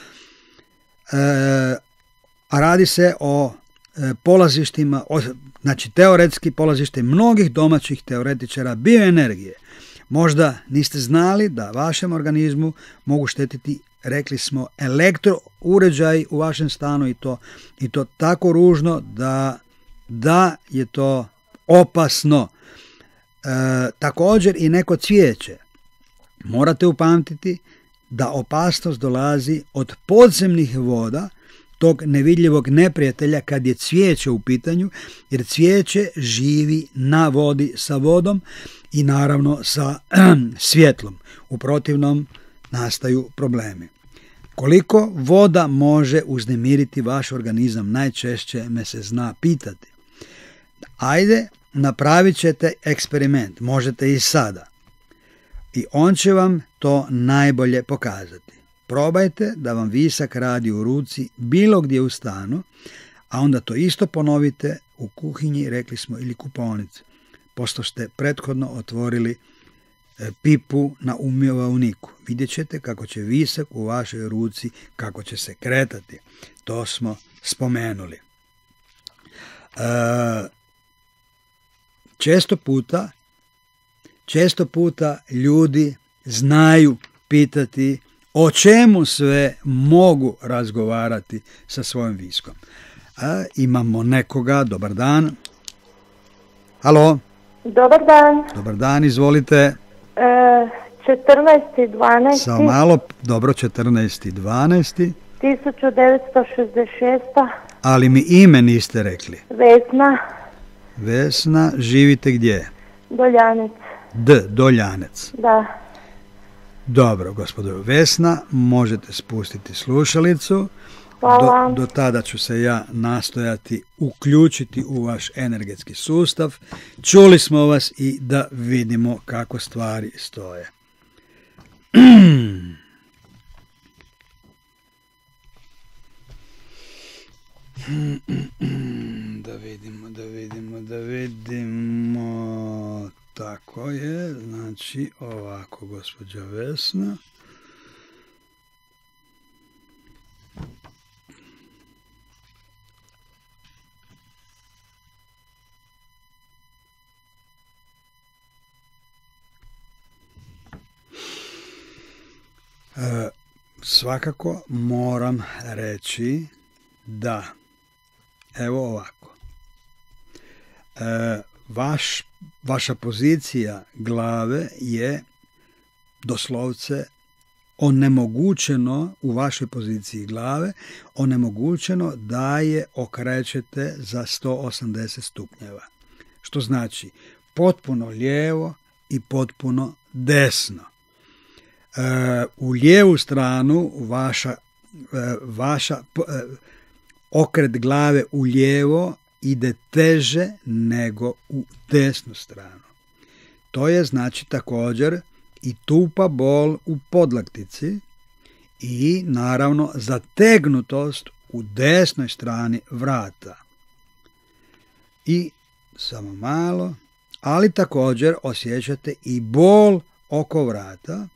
a radi se o polazištima, znači teoretski polazište mnogih domaćih teoretičara bioenergije. Možda niste znali da vašem organizmu mogu štetiti, rekli smo, elektrouređaji u vašem stanu i to tako ružno da je to opasno. Također i neko cvijeće. Morate upamtiti da opasnost dolazi od podzemnih voda, tog nevidljivog neprijatelja kad je cvijeće u pitanju, jer cvijeće živi na vodi sa vodom i naravno sa svjetlom. U protivnom nastaju problemi. Koliko voda može uznemiriti vaš organizam, najčešće me se zna pitati. Ajde, napravit ćete eksperiment, možete i sada. I on će vam to najbolje pokazati. Probajte da vam visak radi u ruci bilo gdje u stanu, a onda to isto ponovite u kuhinji, rekli smo, ili kupaonici, pošto ste prethodno otvorili pipu na umivaoniku. Vidjet ćete kako će visak u vašoj ruci, kako će se kretati. To smo spomenuli. Često puta ljudi znaju pitati o čemu sve mogu razgovarati sa svojim viskom. Imamo nekoga, dobar dan. Halo? Dobar dan. Dobar dan, izvolite. 14.12. Samo malo, dobro, 14.12. 1966. Ali mi ime niste rekli. Vesna. Vesna, živite gdje? Doljanec. Doljanec. Da. Dobro, gospodo Vesna, možete spustiti slušalicu. Hvala. Do tada ću se ja nastojati uključiti u vaš energetski sustav. Čuli smo vas i da vidimo kako stvari stoje. Da vidimo. Tako je, znači ovako, gospođa Vesna. Svakako moram reći da, evo ovako, vaša pozicija glave je doslovce onemogućeno, u vašoj poziciji glave, onemogućeno da je okrećete za 180 stupnjeva. Što znači potpuno lijevo i potpuno desno. U lijevu stranu vaša okret glave u lijevo ide teže nego u desnu stranu. To je znači također i tupa bol u podlaktici i naravno zategnutost u desnoj strani vrata. I samo malo, ali također osjećate i bol oko vrata.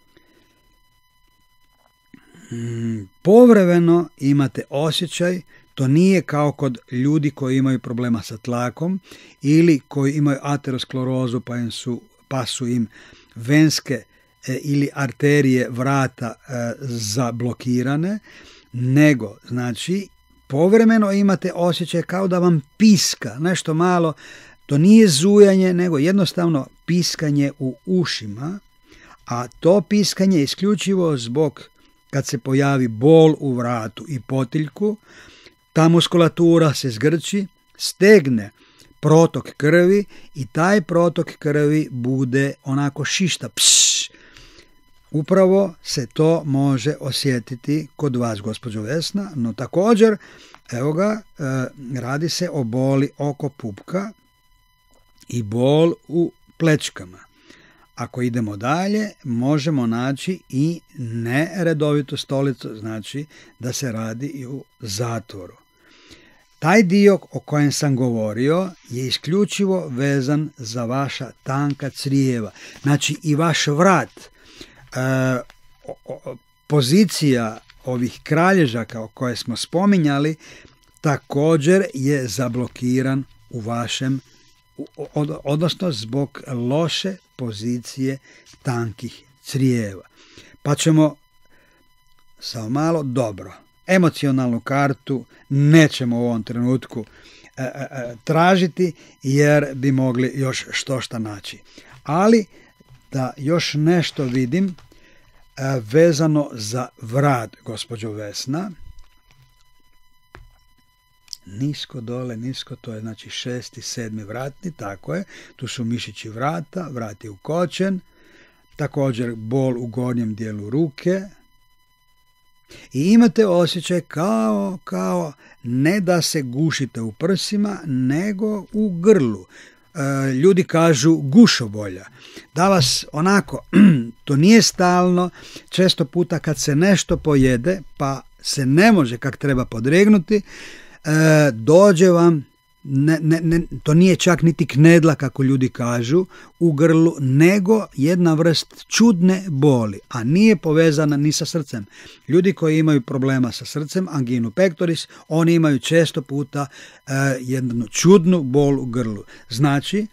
Povremeno imate osjećaj, to nije kao kod ljudi koji imaju problema sa tlakom ili koji imaju aterosklerozu pa su im venske ili arterije vrata zablokirane, nego znači povremeno imate osjećaj kao da vam piska nešto malo, to nije zujanje nego jednostavno piskanje u ušima, a to piskanje je isključivo zbog kad se pojavi bol u vratu i potiljku, ta muskulatura se zgrči, stegne protok krvi i taj protok krvi bude onako šišta. Upravo se to može osjetiti kod vas, gospođo Vesna, no također, evo ga, radi se o boli oko pupka i bol u plećkama. Ako idemo dalje, možemo naći i neredovitu stolicu, znači da se radi i u zatvoru. Taj dio o kojem sam govorio je isključivo vezan za vaša tanka crijeva. Znači i vaš vrat, pozicija ovih kralježaka o koje smo spominjali, također je zablokiran u vašem, odnosno zbog loše pozicije tankih crijeva. Pa ćemo samo malo, dobro, emocionalnu kartu nećemo u ovom trenutku tražiti jer bi mogli još što naći. Ali da još nešto vidim vezano za vrat, gospođo Vesna. Nisko dole, nisko, to je znači 6. i 7. vratni, tako je. Tu su mišići vrata, vrat je ukočen, također bol u gornjem dijelu ruke. I imate osjećaj kao ne da se gušite u prsima, nego u grlu. Ljudi kažu gušobolja. Da vas onako, to nije stalno, često puta kad se nešto pojede, pa se ne može kak treba podregnuti, dođe vam to nije čak niti knedla kako ljudi kažu u grlu, nego jedna vrst čudne boli, a nije povezana ni sa srcem. Ljudi koji imaju problema sa srcem, anginu pectoris, oni imaju često puta jednu čudnu bol u grlu. Znači,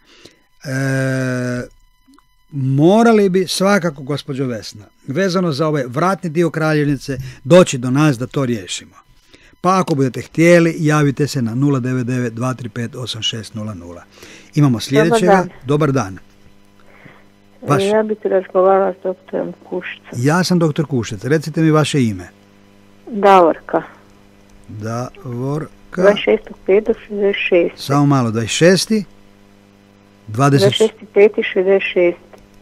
morali bi svakako, gospođo Vesna, vezano za ovaj vratni dio kralježnice, doći do nas da to riješimo. Pa ako budete htjeli, javite se na 099 235 8600. Imamo sljedećega. Dobar dan. Ja bih razgovarala s doktorom Kušicom. Ja sam doktor Kušec. Recite mi vaše ime. Davorka. 26.5.66. Samo malo, 26. 26.5.66.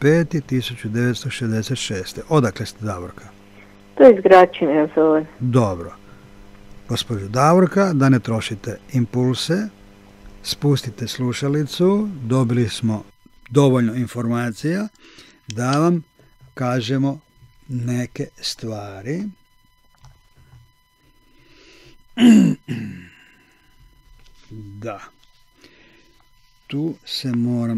5.1966. Odakle ste, Davorka? To je iz Gračine, ja zovem. Dobro. Gospođo Davorka, da ne trošite impulse, spustite slušalicu, dobili smo dovoljno informacija da vam kažemo neke stvari. Da. Tu se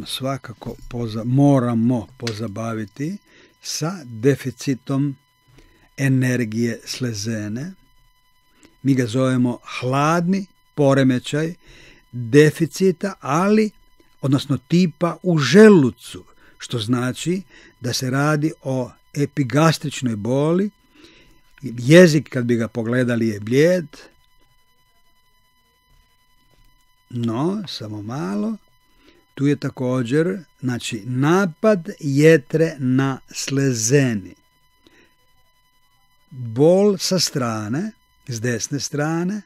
moramo pozabaviti sa deficitom energije slezene. Mi ga zovemo hladni poremećaj deficita, odnosno tipa u želucu, što znači da se radi o epigastričnoj boli. Jezik, kad bi ga pogledali, je blijed. No, samo malo. Tu je također, znači, napad jetre na slezeni. Bol sa strane, s desne strane,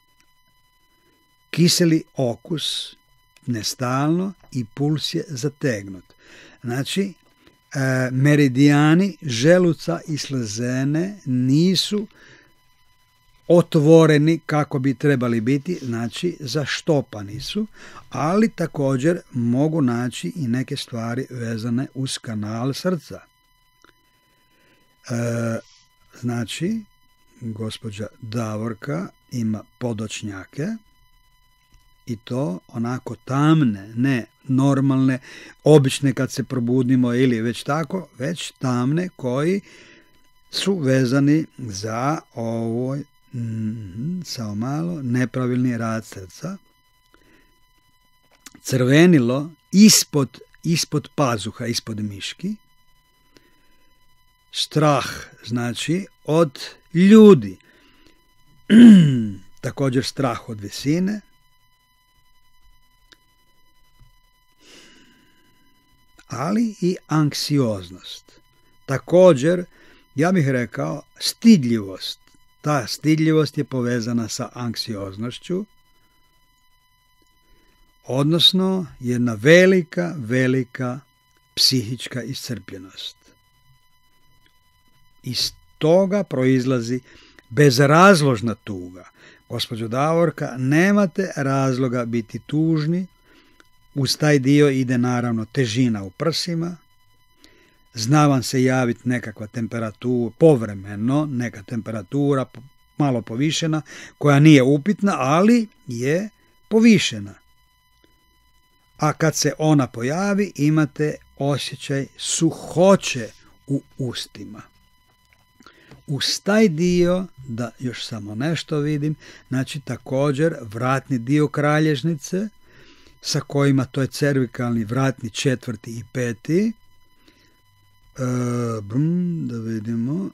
kiseli okus, nestalno, i puls je zategnut. Znači, meridijani želuca i slezene nisu otvoreni kako bi trebali biti, znači zaštopani su, ali također mogu naći i neke stvari vezane uz kanal srca. Znači, gospođa Davorka ima podočnjake, i to onako tamne, ne normalne, obične kad se probudimo ili već tako, već tamne koji su vezani za ovo, samo malo, nepravilni rad srca. Crvenilo ispod pazuha, ispod miški. Strah, znači od ljudi. Također strah od visine. Ali i anksioznost. Također, ja bih rekao, stidljivost. Ta stidljivost je povezana sa anksioznošću, odnosno jedna velika psihička iscrpljenost. Iz toga proizlazi bezrazložna tuga. Gospođo Davorka, nemate razloga biti tužni. Uz taj dio ide naravno težina u prsima. Zna vam se javiti nekakva temperatura, povremeno neka temperatura malo povišena, koja nije upitna, ali je povišena. A kad se ona pojavi, imate osjećaj suhoće u ustima. Uz taj dio, da još samo nešto vidim, znači također vratni dio kralježnice, sa kojima, to je cervikalni vratni 4. i 5. Da vidimo.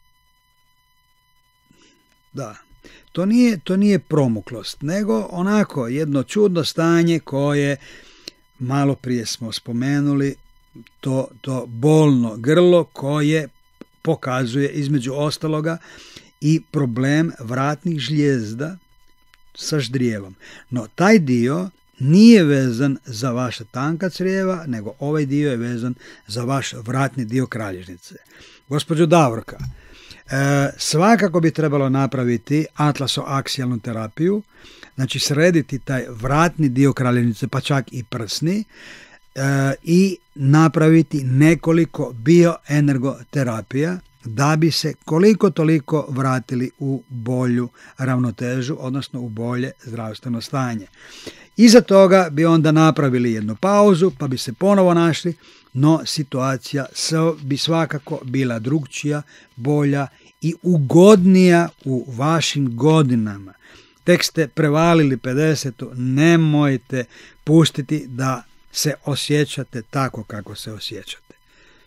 Da, to nije promuklost, nego onako jedno čudno stanje koje malo prije smo spomenuli, to bolno grlo koje pokazuje između ostaloga i problem vratnih žlijezda sa ždrijelom. No taj dio nije vezan za vaša tanka crijeva, nego ovaj dio je vezan za vaš vratni dio kralježnice. Gospođo Davorka, svakako bi trebalo napraviti atlasoaksijalnu terapiju, znači srediti taj vratni dio kralježnice, pa čak i prsni, i napraviti nekoliko bioenergoterapija, da bi se koliko toliko vratili u bolju ravnotežu, odnosno u bolje zdravstveno stanje. Iza toga bi onda napravili jednu pauzu, pa bi se ponovo našli, no situacija bi svakako bila drugčija, bolja i ugodnija u vašim godinama. Tek ste prevalili 50, nemojte pustiti da se osjećate tako kako se osjećate.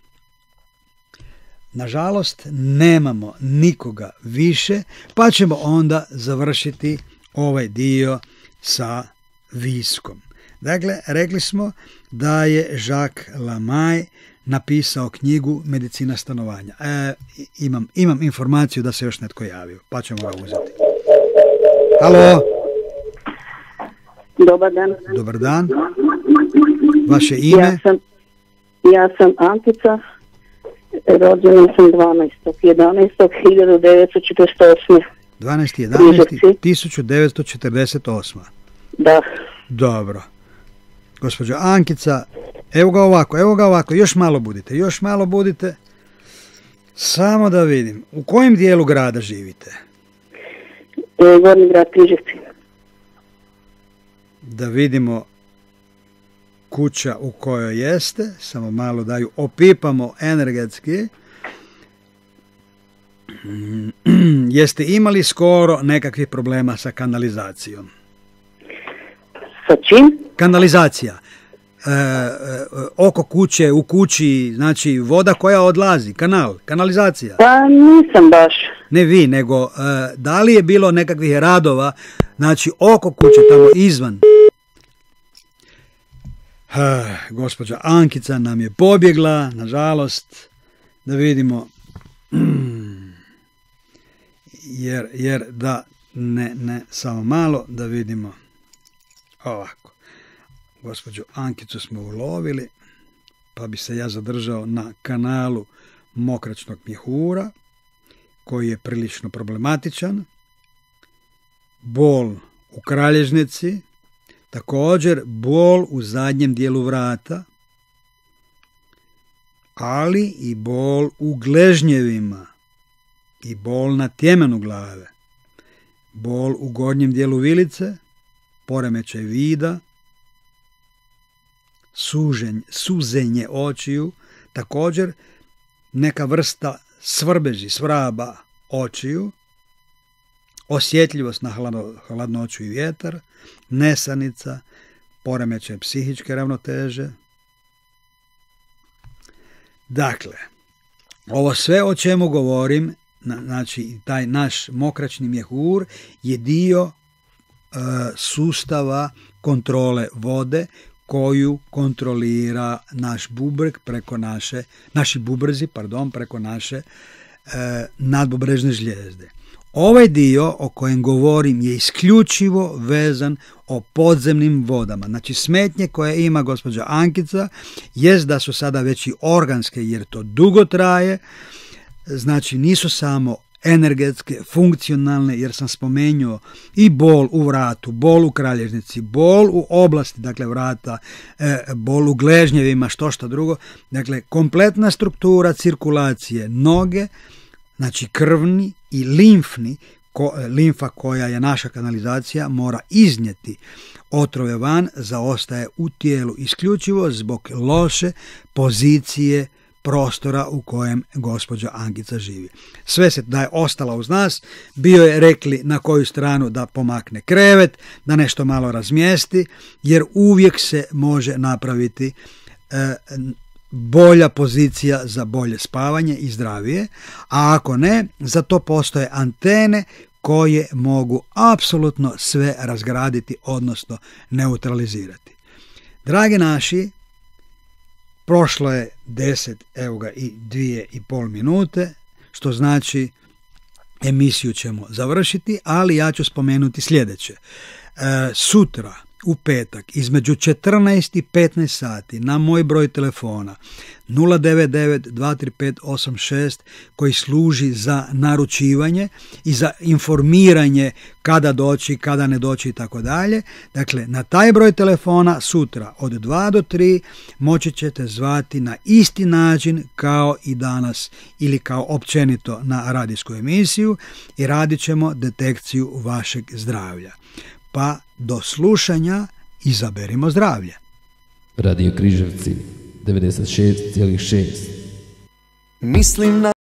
Nažalost, nemamo nikoga više, pa ćemo onda završiti ovaj dio sa viskom. Dakle, rekli smo da je Jacques Lamaille napisao knjigu Medicina stanovanja. Imam informaciju da se još netko javio, pa ćemo ga uzeti. Halo? Dobar dan. Dobar dan. Vaše ime? Ja sam Ankica, rođena sam 12.11.1948. 12.11.1948. Da. Dobro. Gospođo Ankica, evo ga ovako, još malo budite. Samo da vidim, u kojem dijelu grada živite? Gornji grad Križevci. Da vidimo kuća u kojoj jeste, samo malo da ju opipamo energetski. Jeste imali skoro nekakvih problema sa kanalizacijom? Sa čim? Kanalizacija. Oko kuće, u kući, znači voda koja odlazi, kanalizacija. Pa nisam baš. Ne vi, nego da li je bilo nekakvih radova, znači oko kuće, tamo izvan? Gospođa Ankica nam je pobjegla, nažalost, da vidimo, jer da ne, samo malo da vidimo ovako. Gospođu Ankicu smo ulovili, pa bi se ja zadržao na kanalu mokračnog mjehura, koji je prilično problematičan. Bol u kralježnici, također bol u zadnjem dijelu vrata, ali i bol u gležnjevima i bol na tjemenu glave, bol u gornjem dijelu vilice, poremećaj vida, suzenje očiju, također neka vrsta svrbeži, svraba očiju, osjetljivost na hladnoću i vjetar, nesanica, poremećaj psihičke ravnoteže. Dakle, ovo sve o čemu govorim, znači taj naš mokračni mjehur je dio sustava kontrole vode koju kontrolira naš bubreg naši bubrezi preko naše nadbubrežne žlijezde. Ovaj dio o kojem govorim je isključivo vezan o podzemnim vodama. Znači smetnje koje ima gospođa Ankica jest da su sada već i organske jer to dugo traje, znači nisu samo energetske, funkcionalne, jer sam spomenuo i bol u vratu, bol u kralježnici, bol u oblasti, dakle vrata, bol u gležnjevima, što drugo. Dakle, kompletna struktura cirkulacije noge, znači krvni i limfni, limfa koja je naša kanalizacija, mora iznijeti otrove van, zaostaje u tijelu isključivo zbog loše pozicije prostora u kojem gospođa Ankica živi. Sve se da je ostala uz nas, bio je rekli na koju stranu da pomakne krevet, da nešto malo razmjesti, jer uvijek se može napraviti bolja pozicija za bolje spavanje i zdravije, a ako ne, za to postoje antene koje mogu apsolutno sve razgraditi, odnosno neutralizirati. Dragi naši, prošlo je 2,5 minute, što znači emisiju ćemo završiti, ali ja ću spomenuti sljedeće. Sutra u petak između 14 i 15 sati na moj broj telefona 099-235-86 koji služi za naručivanje i za informiranje kada doći, kada ne doći i tako dalje. Dakle, na taj broj telefona sutra od 2 do 3 moći ćete zvati na isti način kao i danas ili kao općenito na radijsku emisiju i radit ćemo detekciju vašeg zdravlja. Pa do slušanja, izaberimo zdravlje. Radio Križevci 96,6. Mislim na